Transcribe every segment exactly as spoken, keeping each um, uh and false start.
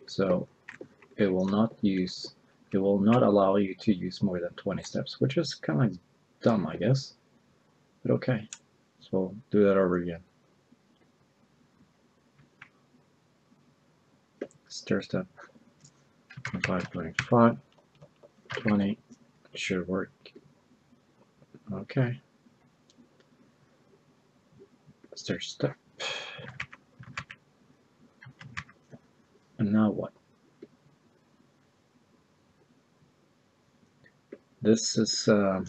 So it will not use, it will not allow you to use more than twenty steps, which is kind of dumb, I guess. But okay, so we'll do that over again. Stair step five point five, twenty, should work. Okay. Stair step. And now what? This is uh,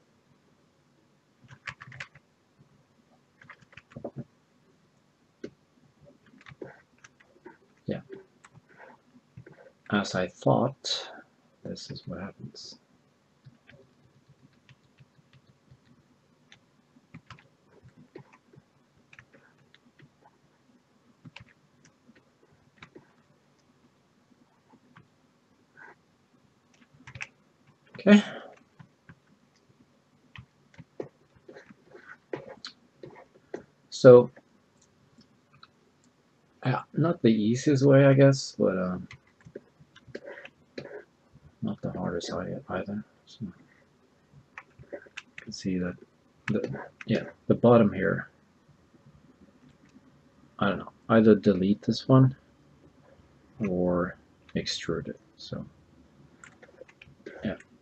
yeah, as I thought. This is what happens. Okay. So, yeah, not the easiest way, I guess, but um, not the hardest either. So you can see that the yeah the bottom here. I don't know. Either delete this one or extrude it. So yeah,